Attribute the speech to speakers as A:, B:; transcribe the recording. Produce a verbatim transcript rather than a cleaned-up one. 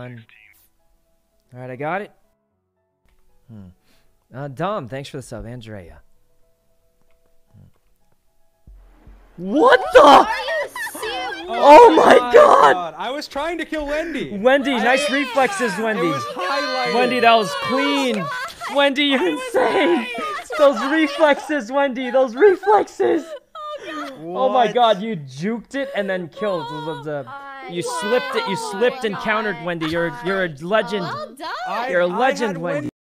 A: on. All right, I got it. Hmm. Uh, Dom, thanks for the sub. Andrea. What the?
B: Are you serious?
A: Oh my god!
C: God. I was trying to kill Wendy.
A: Wendy,
C: I,
A: nice reflexes, Wendy.
C: It was highlighted.
A: Wendy, that was clean. Wendy, you're insane. Those reflexes, Wendy. Those reflexes. Oh my god, you juked it and then killed. The, the, you slipped it. You slipped and countered, Wendy. You're you're a legend.
B: Well done.
A: You're a
C: I- I
A: legend,
C: had
A: Wendy.